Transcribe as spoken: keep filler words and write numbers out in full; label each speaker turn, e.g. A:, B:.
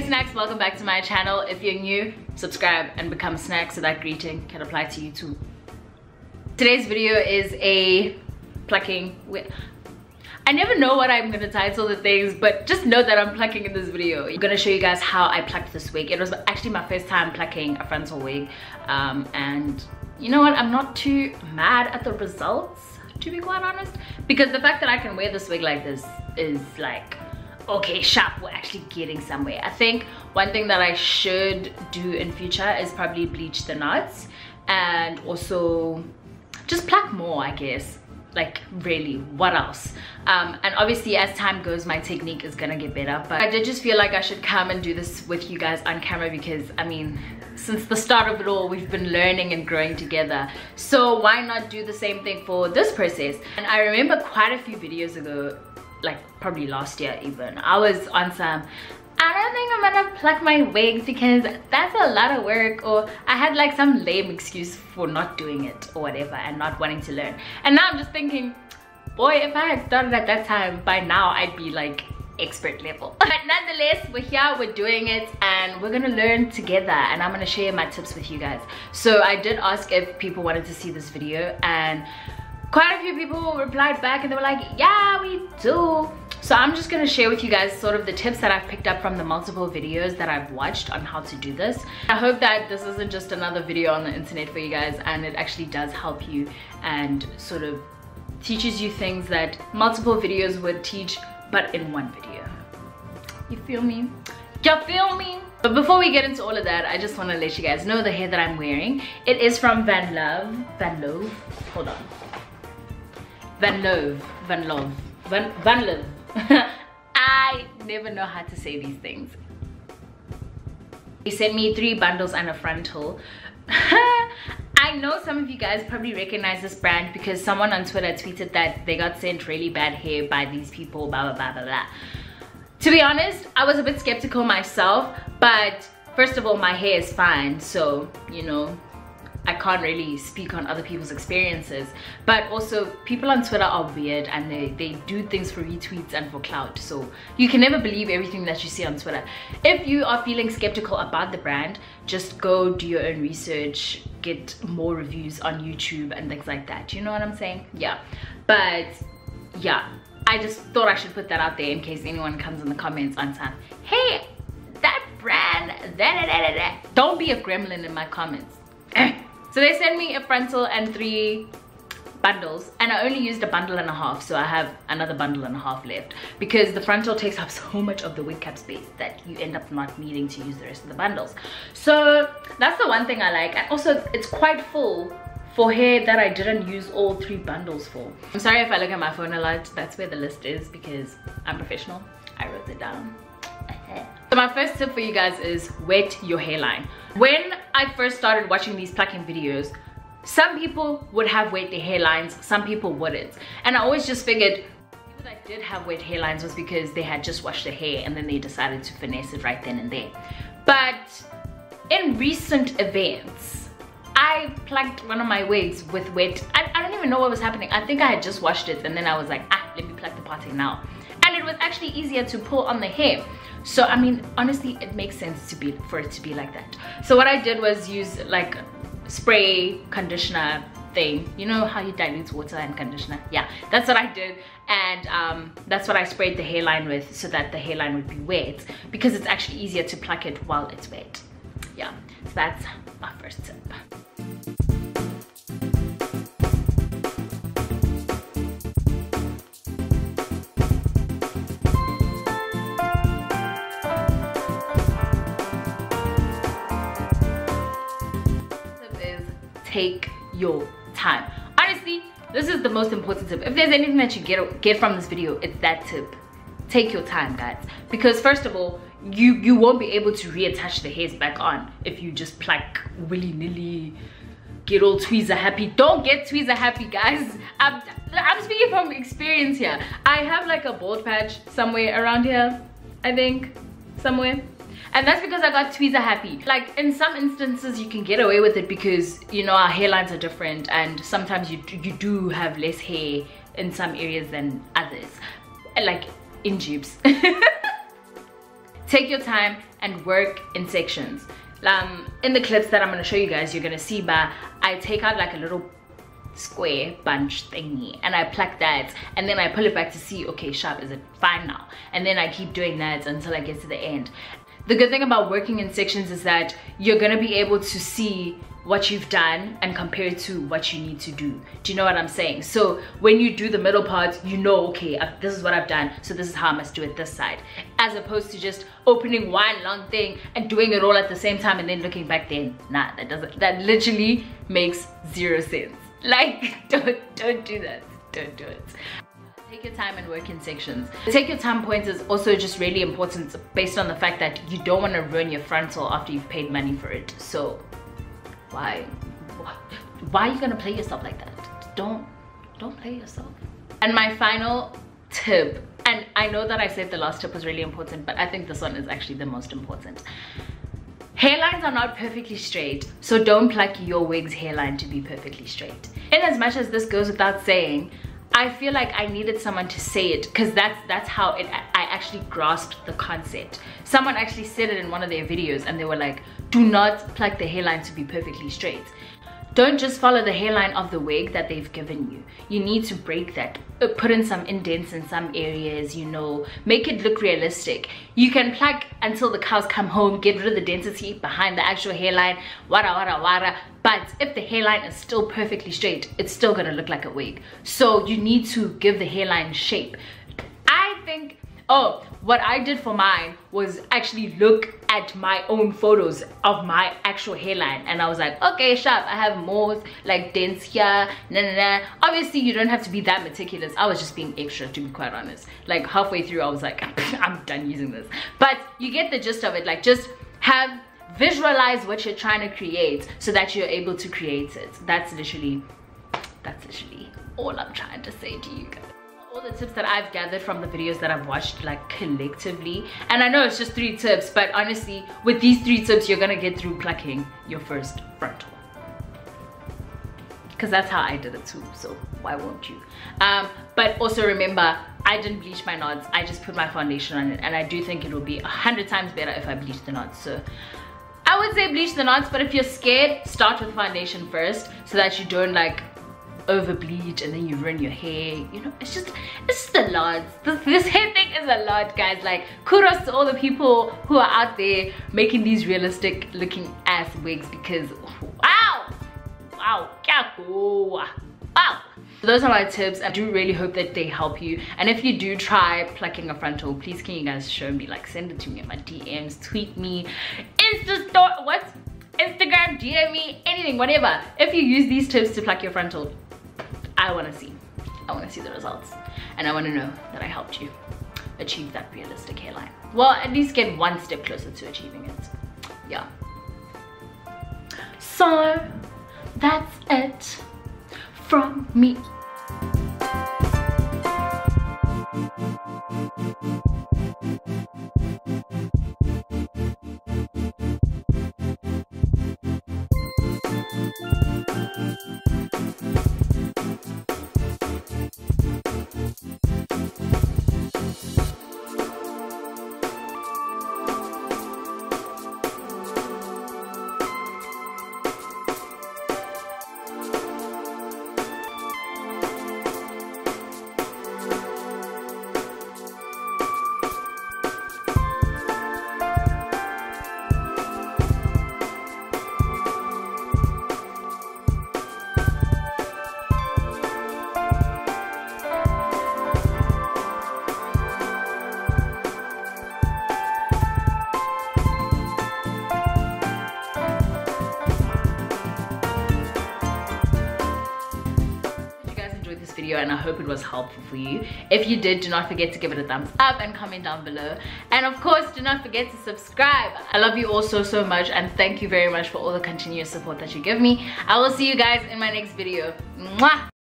A: Hey snacks, welcome back to my channel. If you're new, subscribe and become a snack so that greeting can apply to you too. Today's video is a plucking. I never know what I'm gonna title the things, but just know that I'm plucking in this video. I'm gonna show you guys how I plucked this wig. It was actually my first time plucking a frontal wig, um, and you know what? I'm not too mad at the results, to be quite honest, because the fact that I can wear this wig like this is like, okay, sharp, we're actually getting somewhere. I think one thing that I should do in future is probably bleach the knots and also just pluck more, I guess. Like, really, what else? Um, and obviously as time goes, my technique is gonna get better, but I did just feel like I should come and do this with you guys on camera because, I mean, since the start of it all, we've been learning and growing together. So why not do the same thing for this process? And I remember quite a few videos ago, like probably last year even, I was on some, I don't think I'm gonna pluck my wigs because that's a lot of work, or I had like some lame excuse for not doing it or whatever and not wanting to learn. And now I'm just thinking, boy, if I had started at that time, by now I'd be like expert level. But nonetheless, we're here, we're doing it, and we're gonna learn together, and I'm gonna share my tips with you guys. So I did ask if people wanted to see this video, and quite a few people replied back and they were like, yeah, we do. So I'm just gonna share with you guys sort of the tips that I've picked up from the multiple videos that I've watched on how to do this. I hope that this isn't just another video on the internet for you guys, and it actually does help you and sort of teaches you things that multiple videos would teach, but in one video. You feel me? You feel me? But before we get into all of that, I just want to let you guys know the hair that I'm wearing. It is from Van Love. Van Love? Hold on. Van Love. Van Love. Van, Van Love. I never know how to say these things. He sent me three bundles and a frontal. I know some of you guys probably recognize this brand because someone on Twitter tweeted that they got sent really bad hair by these people, blah blah blah blah blah. To be honest, I was a bit skeptical myself, but first of all, my hair is fine, so you know, I can't really speak on other people's experiences. But also, people on Twitter are weird and they, they do things for retweets and for clout. So you can never believe everything that you see on Twitter. If you are feeling skeptical about the brand, just go do your own research, get more reviews on YouTube and things like that. You know what I'm saying? Yeah. But yeah, I just thought I should put that out there in case anyone comes in the comments on time. Hey, that brand, da da da da da. Don't be a gremlin in my comments. So they sent me a frontal and three bundles, and I only used a bundle and a half, so I have another bundle and a half left because the frontal takes up so much of the wig cap space that you end up not needing to use the rest of the bundles. So that's the one thing I like, and also it's quite full for hair that I didn't use all three bundles for. I'm sorry if I look at my phone a lot, that's where the list is because I'm professional. I wrote it down. So my first tip for you guys is wet your hairline. When I first started watching these plucking videos, some people would have wet their hairlines, some people wouldn't. And I always just figured people that did have wet hairlines was because they had just washed their hair and then they decided to finesse it right then and there. But in recent events, I plucked one of my wigs with wet, I, I don't even know what was happening. I think I had just washed it and then I was like, ah, let me pluck the parting now. And it was actually easier to pull on the hair. So I mean, honestly, it makes sense to be for it to be like that. So what I did was use like spray conditioner thing. You know how you dilute water and conditioner? Yeah, that's what I did. And um, that's what I sprayed the hairline with so that the hairline would be wet because it's actually easier to pluck it while it's wet. Yeah, so that's my first tip. Take your time. Honestly, this is the most important tip. If there's anything that you get get from this video, it's that tip. Take your time, guys, because first of all, you you won't be able to reattach the hairs back on if you just pluck willy-nilly, get all tweezer happy. Don't get tweezer happy, guys. I'm, I'm speaking from experience here. I have like a bald patch somewhere around here, I think, somewhere. And that's because I got tweezer happy. Like in some instances you can get away with it because you know our hairlines are different and sometimes you, you do have less hair in some areas than others. Like in jubes. Take your time and work in sections. Um, in the clips that I'm going to show you guys, you're going to see, but I take out like a little square bunch thingy and I pluck that, and then I pull it back to see, okay, sharp, is it fine now? And then I keep doing that until I get to the end. The good thing about working in sections is that you're going to be able to see what you've done and compare it to what you need to do. Do you know what I'm saying? So when you do the middle part, you know, okay, uh, this is what I've done, so this is how I must do it this side, as opposed to just opening one long thing and doing it all at the same time and then looking back then. Nah, that doesn't, that literally makes zero sense. Like, don't don't do that, don't do it. Take your time and work in sections. Take your time point is also just really important based on the fact that you don't want to ruin your frontal after you've paid money for it. So why why are you gonna play yourself like that? Don't don't play yourself. And my final tip, and I know that I said the last tip was really important, but I think this one is actually the most important. Hairlines are not perfectly straight, so don't pluck your wig's hairline to be perfectly straight. In as much as this goes without saying, I feel like I needed someone to say it, because that's that's how it I actually grasped the concept. Someone actually said it in one of their videos and they were like, do not pluck the hairline to be perfectly straight. Don't just follow the hairline of the wig that they've given you. You need to break that. Put in some indents in some areas, you know, make it look realistic. You can pluck until the cows come home, get rid of the density behind the actual hairline, wada wada wada. But if the hairline is still perfectly straight, it's still gonna look like a wig. So you need to give the hairline shape. I think, oh, what I did for mine was actually look at my own photos of my actual hairline, and I was like, okay, sharp, I have more like dents here, nah, nah, nah. Obviously you don't have to be that meticulous. I was just being extra, to be quite honest. Like halfway through I was like, I'm done using this. But you get the gist of it. Like, just have, visualize what you're trying to create so that you're able to create it. That's literally, that's literally all I'm trying to say to you guys. All the tips that I've gathered from the videos that I've watched, like collectively, and I know it's just three tips, but honestly with these three tips you're gonna get through plucking your first frontal, because that's how I did it too, so why won't you? Um but also remember, I didn't bleach my knots, I just put my foundation on it, and I do think it will be a hundred times better if I bleach the knots. So I would say bleach the knots, but if you're scared, start with foundation first so that you don't like over bleach and then you ruin your hair. You know, it's just it's just a lot. This, this hair thing is a lot, guys. Like, kudos to all the people who are out there making these realistic looking ass wigs, because wow wow wow. So those are my tips. I do really hope that they help you, and if you do try plucking a frontal, please can you guys show me, like send it to me in my D Ms, tweet me, Insta story, what Instagram, D M me, anything, whatever. If you use these tips to pluck your frontal, I want to see. I want to see the results. And I want to know that I helped you achieve that realistic hairline. Well, at least get one step closer to achieving it. Yeah. So, that's it from me. Video, and I hope it was helpful for you. If you did, do not forget to give it a thumbs up and comment down below, and of course do not forget to subscribe. I love you all so so much, and thank you very much for all the continuous support that you give me. I will see you guys in my next video. Mwah!